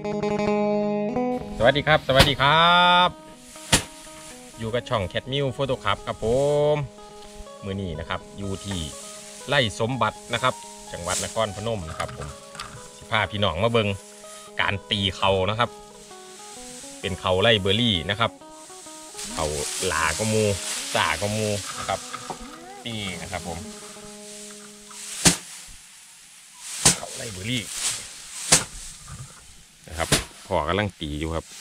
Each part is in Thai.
สวัสดีครับสวัสดีครับอยู่กับช่องแคทมิวโฟโต้ครับผมมือนี้นะครับอยู่ที่ไร่สมบัตินะครับจังหวัดนครพนมนะครับผมสิพาพี่น้องมาเบิงการตีเขานะครับเป็นเขาไร่เบอร์รี่นะครับเขาหลาก็มูสาก็มูนะครับนี่นะครับผมเขาไร่เบอร์รี่นะครับพ่อกำลังตีอยู่ครับ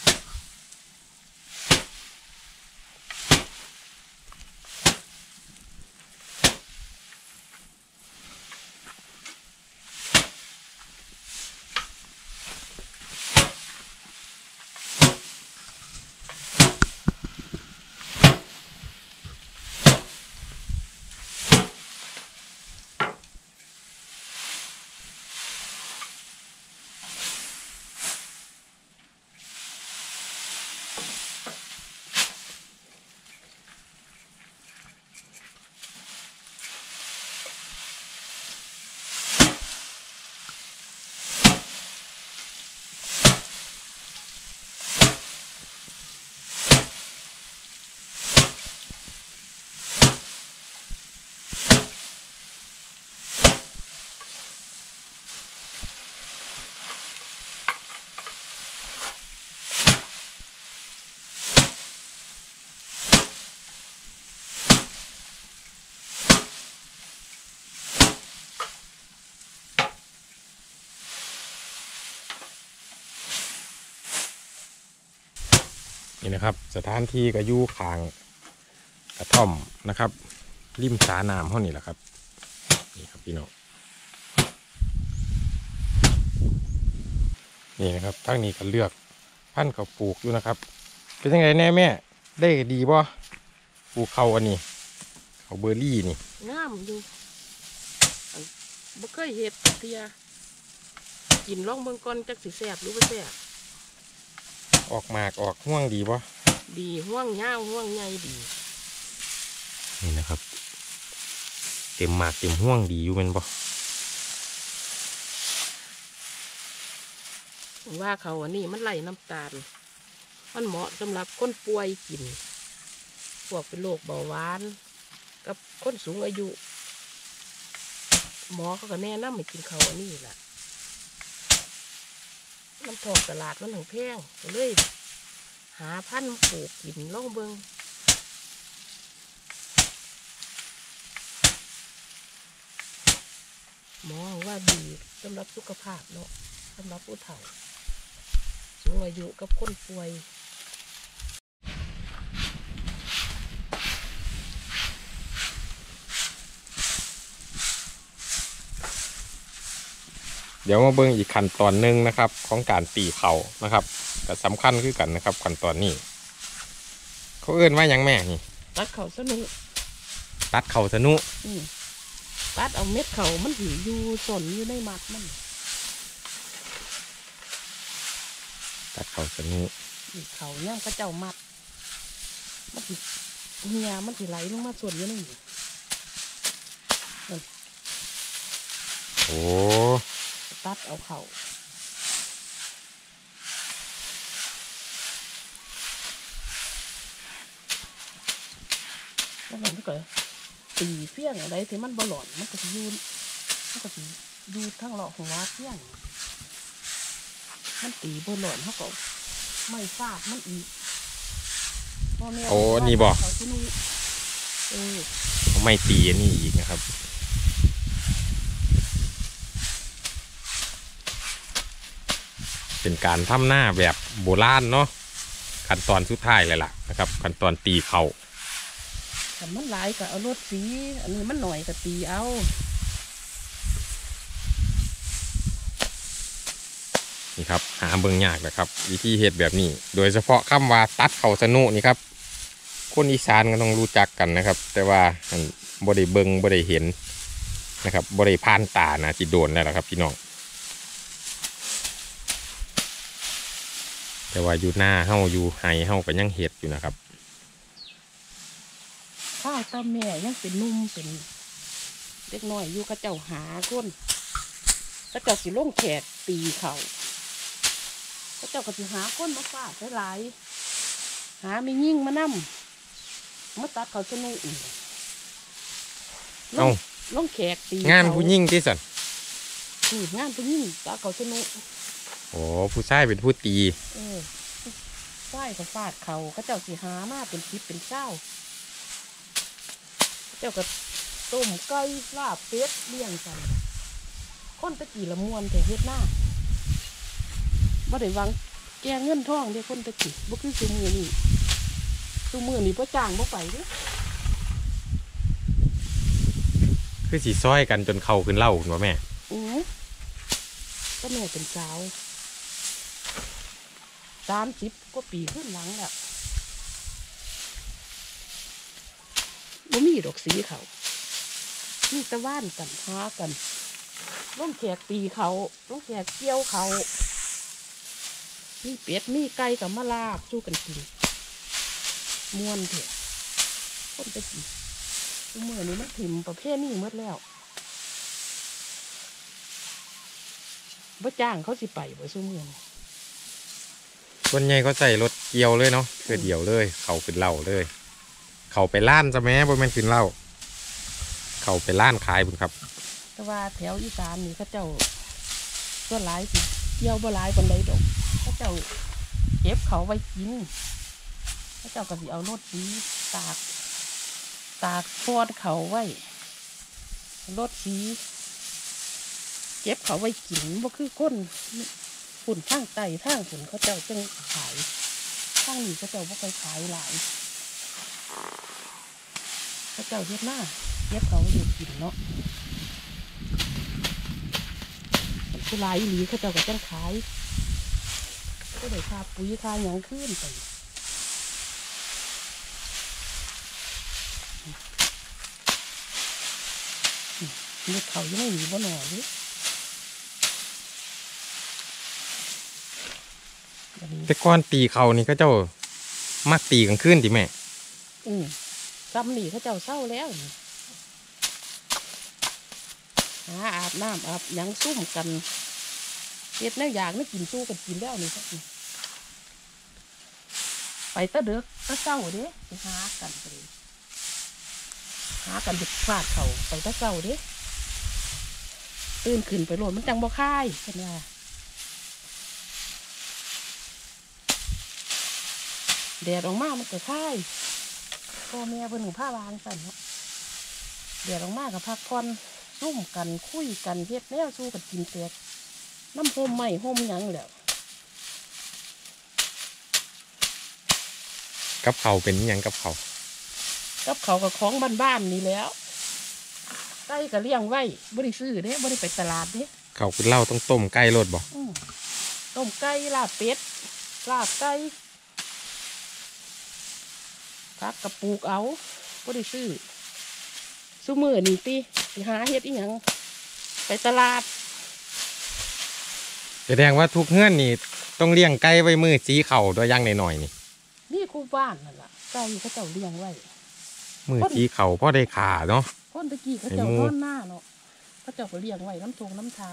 นี่นะครับสถานที่ก็อยู่ข้างกระท่อมนะครับริมสาน้ำเท่านี้แหละครับนี่ครับพี่น้องนี่นะครับทั้งนี้ก็เลือกพันธุ์เขาปลูกอยู่นะครับเป็นยังไงแน่แม่ได้ดีป่ะปลูกเขาอันนี้เขาเบอร์รี่นี่งามอยู่บ่เคยเห็ดเทียกินล่องเบิ่งก่อนจักสิแซ่บหรือบ่แซ่บออกหมากออกห่วงดีป่ะดีห่วงยาวห่วงใหญ่ดีนี่นะครับเต็มหมากเต็มห่วงดีอยู่เป็นป่ะว่าเขาอันนี้มันไหลน้ำตาลมันเหมาะสำหรับคนป่วยกินพวกเป็นโรคเบาหวานกับคนสูงอายุหมอเขาก็แนะนำให้กินเขาอันนี้แหละน้ำทองตลาดมันถึงแพงก็เลยหาพันธุ์ปลูกกินล่องเบิงหมอว่าดีสำหรับสุขภาพเนาะสำหรับผู้เฒ่าสูงอายุกับคนป่วยเดี๋ยวมาเบิ่งอีกขั้นตอนหนึ่งนะครับของการตีเขานะครับก็สำคัญคือกันนะครับขั้นตอนนี้เขาเอื้นว่ายังแม่นี่ตัดเขาสนุตัดเขาสนุตัดเอาเม็ดเขามันถืออยู่สนอยู่ในมัดมันตัดเขาสนุเขาเนี่ยก็เจ้ามัดมันถือเหียมันถือไหลลงมาส่วนอยู่นี่โอ้ตัดเอาเขาแล้วมันก็ตีเฟี้ยงอะไรที่มันบอลอนมันก็จะยืนมันก็จะดูทั้งหลอกหัวเฟี้ยงมันตีบอลอนเขาก็ไม่ฟาดมันอีกโอ้นี่บอกไม่ตีอันนี้อีกนะครับเป็นการทำหน้าแบบโบราณเนาะขั้นตอนสุดท้ายเลยล่ะนะครับขั้นตอนตีเขาแต่มันหลายก็เอารถสีอันนี้มันหน่อยก็ตีเอานี่ครับหาเบิ่งยากนะครับวิธีเฮ็ดแบบนี้โดยเฉพาะคำว่าตัดเขาสนุนี่ครับคนอีสานก็ต้องรู้จักกันนะครับแต่ว่าบ่ได้เบิ่งบ่ได้เห็นนะครับบ่ได้ผ่านตานะที่โดนแล้วล่ะครับพี่น้องแต่ว่าอยู่หน้าเฮาอยู่ไห้เฮาก็ยังเห็ดอยู่นะครับข้าวตาแม่ยังเป็นนุ่มเป็นเล็กน้อยอยู่ก็เจ้าหาก้นก็เจ้าสิลงแขกตีเขาพระเจ้าก็สิหาคนมาฟาดหลายหาไม่ยิ่งมานั่มมาตัดเขาชนุเอ้าลงแขกตีงานผู้หญิงที่สันงานผู้หญิงตัดเขาชนุโอ้ผู้ชายเป็นผู้ตีใช่เขาฟาดเขาเจ้าสิหามาเป็นคิดเป็นเจ้าเจ้าก็ต้มไก่ลาบเป็ดเลี้ยงกันคนตะกี้ละมวนแต่เฮ็ดหน้าบ่ได้หวังแกเงินทองเด้คนตะกี้บ่คือซุมื้อนี้บ่จ้างบ่ไปเด้คือสีซ้อยกันจนเข่าขึ้นเล่าคุณแม่ก็แม่เป็นสาว30 กว่าปีขึ้นหลังแล้วบ่มีดอกสีเขามีตะว่านกันหากันล้มแขกตีเขาล้มแขกเกี่ยวเขามีเป็ดมีไก่กับมะลาบสู้กันกินม้วนเถอะคนตะกี้เมื่อนี้มันถิ่มประเภทนี้หมดแล้วบ่จ้างเขาสิไปบ่สู้เมื่อนี้ส่วนใหญ่ก็ใส่รถเกี่ยวเลยเนาะคือเดี่ยวเลยเขาขึ้นเล่าเลยเขาไปล้านจะแม้บ่แม่นขึ้นเล่าเขาไปล้านขายบุญครับแต่ว่าแถวอีสานนี่เขาเจ้าก็หลายสิเกี่ยวบ่หลายปานใดดอกเขาเจ้าเก็บเขาไว้กินเขาเจ้าก็สิเอารถสีตากฟอดเขาไว้รถสีเก็บเขาไว้กินบ่คือคนฝุ่นทางใต้ทางฝุ่นเขาเจ้าจึงขายทางนี้เขาเจ้าบ่ค่อยขายหลายเขาเจ้าเฮ็ดหน้าเก็บเขาอยู่กินเนาะผู้หลายอีหลีเขาเจ้าก็จังขายก็ได้ค่าปุ๋ยค่าหยังขึ้นไปเม็ดเขายังไม่มีบ่หน่อเลยแต่ก้อนตีเขานี่ก็เจ้ามักตีกลางคืนดิแม่ซ้ำนี่เขาเจ้าเศร้าแล้วหาอาบน้ำอาบยังซุ่มกันเฮ็ดแนวอย่างไม่กินสู้กันกินแล้วนี่ครับไปตะเดือกตะเศร้าเด้ไปหากันไปหากันเด็กฟาดเขาไปตะเศร้าเด้ตื่นขึ้นไปโหลดมันจังบ่ค่ายเป็นไงแดดออกมามันก็ค่ายพ่อแม่เพิ่นหนูผ้าวางสั่นเนาะแดดออกมากับพักผ่อนซุ่มกันคุยกันเฮ็ดแนวสู้กันกินแตกน้ำโฮมใหม่โฮมยังแล้วกับเขาเป็นยังกับเขากับของบ้านๆนี่แล้วไก่ก็เลี้ยงไว้บ่ได้ซื้อเด้บ่ได้ไปตลาดเด้เขาเป็นเหล้าต้องต้มไก่รสบ่ต้มไก่ลาบเป็ดลาบไก่พักกระปูกเอาบ่ได้ซื้อซุมื้อนี่ติสิหาเฮ็ดอีหยังไปตลาดแสดงว่าทุกเฮือนนี่ต้องเลี้ยงไก่ไว้มือสีเข่าโดยย่างหน่อยๆนี่คู่บ้านนั่นล่ะไก่เขาเจ้าเลี้ยงไว้มือสีเข่าพอได้ขาเนาะคนตะกี้เขาเจ้านอนหน้าเนาะเขาเจ้าก็เลี้ยงไว้น้ำทงน้ำทา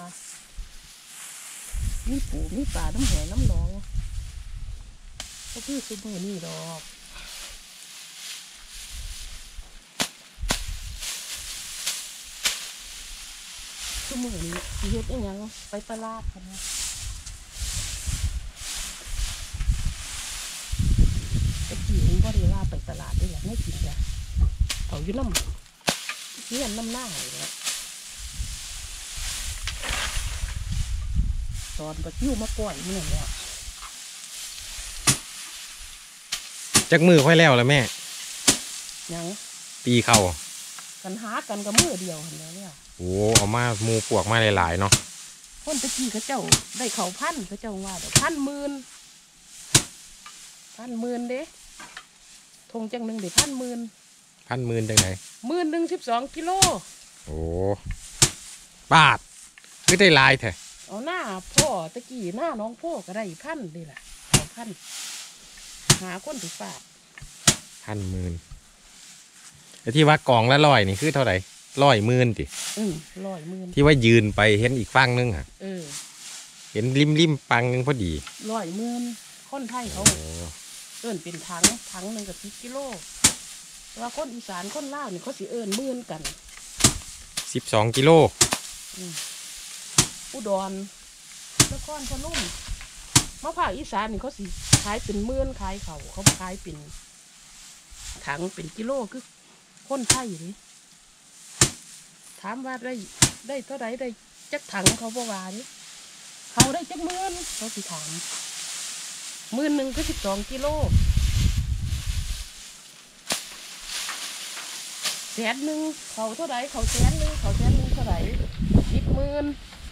มีปูมีปลาน้ำแหน้ำหนองก็คือซุมื้อนี่ดอกซุมื้อนี้สิเฮ็ดอีหยังไปตลาดกันนะตะกี้เองก็ได้ว่าไปตลาดได้แหละไม่กินจ้ะเขาอยู่น้ำเงี้ยน้ำหน้าเลยตอนก็ยิ้วมาปล่อยมันเนี่ยจักมือค่อยแล้วแม่ยังตีเข่ากันหากันกับมือเดียวเห็นแล้วเนี่ยโอ้เอามามูปวกมาหลายๆเนาะคนตะกี้เขาเจ้าได้เขาพันเขาเจ้าว่าเดี๋ยว1,000เด้ทงจังหนึ่งเดี๋ยว1,000 จังไหน 12 กิโลโอ้บาทไม่ได้ลายแท้เอาหน้าพ่อตะกี้หน้าน้องพ่อก็ได้1,000ดีแหละ1,000หาคนถือฝาก 1,000แต่ที่ว่ากองละ100นี่คือเท่าไหร่100,000ติ 100,000 ที่ว่ายืนไปเห็นอีกฝั่งนึงค่ะเห็นริมปังหนึงพอดี 100,000คนไทยเขาเอิ้นเป็นถังหนึ่งกับ10 กิโลแต่ว่าคนอีสานคนลาวนี่เขาสิเอิ้นหมื่นกัน 12 กิโลอุดรนครพนมมาภาคอีสานนี่เขาสิขายเป็นหมื่นขายเขาขายเป็นถังเป็นกิโลคือคนไทยนี่ถามว่าได้เท่าไรได้จักถังเขาบอกว่านี่เขาได้จักหมื่นเขาสิถาม10,000ก็12 กิโล100,000เขาเท่าไรเขา100,000เท่าไร10,000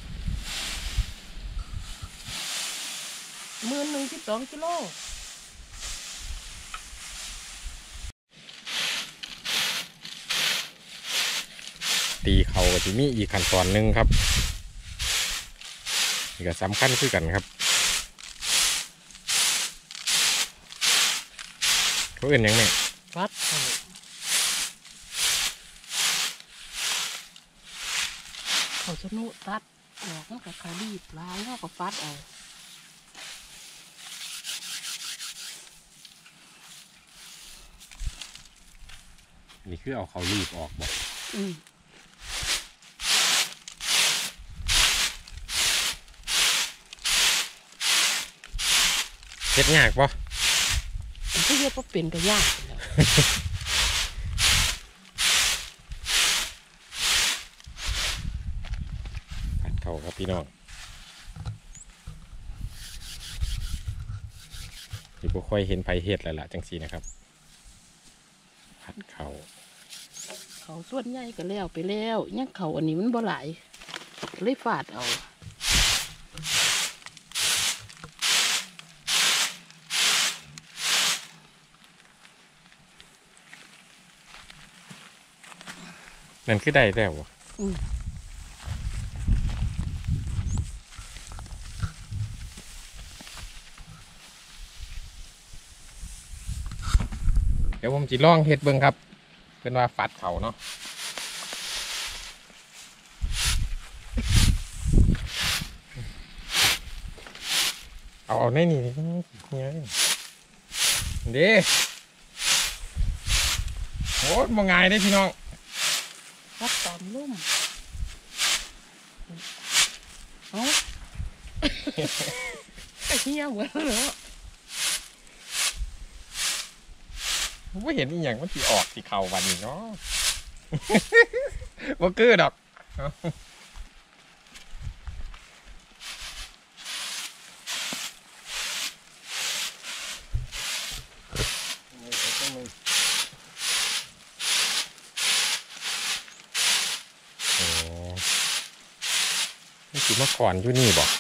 10,000 12 กิโลตีเขาก็จะมีอีกขั้นตอนหนึ่งครับนี่ก็สำคัญคือกันครับเขาเอื่นยังไงฟัดเขาชนุตัดออกมันก็ขารีบล้างแล้วก็ฟัดเอานี่คือเอาเขารีบออกบอกเฮ็ดยากปะที่เรียกว่าเป็นก็ยากแล้วผัดเขาครับพี่น้องที่บ่ค่อยเห็นไผเฮ็ดแล้วล่ะจังสีนะครับผัดเขาส่วนใหญ่ก็แล้วไปแล้วยังเขาอันนี้มันบ่หลายเลยฟาดเอานั่นคือได้แล้วเดี๋ยวผมจะลองเฮ็ดเบิ่งครับเป็นว่าฝัดเขาเนาะเอาในนี่เด้โอ้ยมองง่ายได้พี่น้องวัดตามลุ่มเอาไอ้เหี้ยเหมือนเหรอผมไม่เห็นอีหยังมันสีออกสีเข่าวันนี้เนาะบ่คือดอกนี่คือเมื่อก่อนอยู่นี่บอก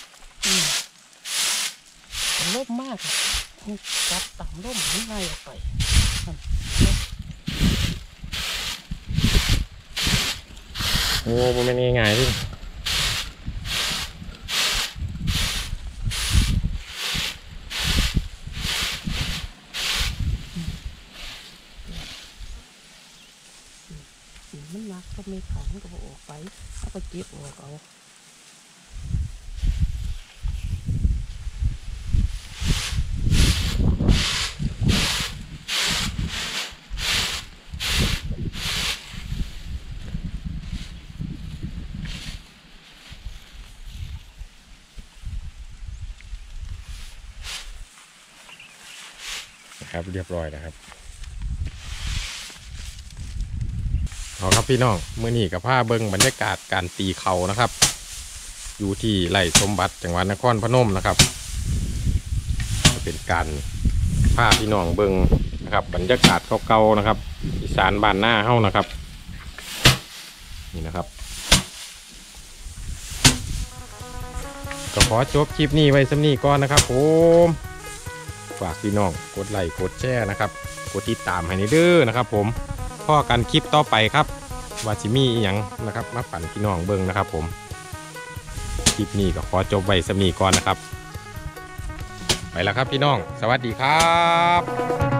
ล่มมากจับต่ำล่มให้ง่ายออกไปโอ้โหมันง่ายๆพี่มันนักก็ไม่ขันก็ออกไปแล้วก็เจ็บออกเอาครับเรียบร้อยนะครับเอาครับพี่น้องมื้อนี้กับผ้าเบิ้งบรรยากาศการตีเขานะครับอยู่ที่ไร่สมบัติจังหวัดนครพนมนะครับเป็นการผ้าพี่น้องเบิ้งนะครับบรรยากาศเก่าๆนะครับอีสานบ้านหน้าเฮ้านะครับนี่นะครับก็ขอจบคลิปนี้ไว้สำนี้ก่อนนะครับผมฝากพี่น้องกดไลค์กดแชร์นะครับกดติดตามให้ในเด้อนะครับผมพ่อกันคลิปต่อไปครับว่าสิมีอีหยังนะครับมาปั่นพี่น้องเบิ่งนะครับผมคลิปนี้ก็ขอจบไว้สำนี้ก่อนนะครับไปแล้วครับพี่น้องสวัสดีครับ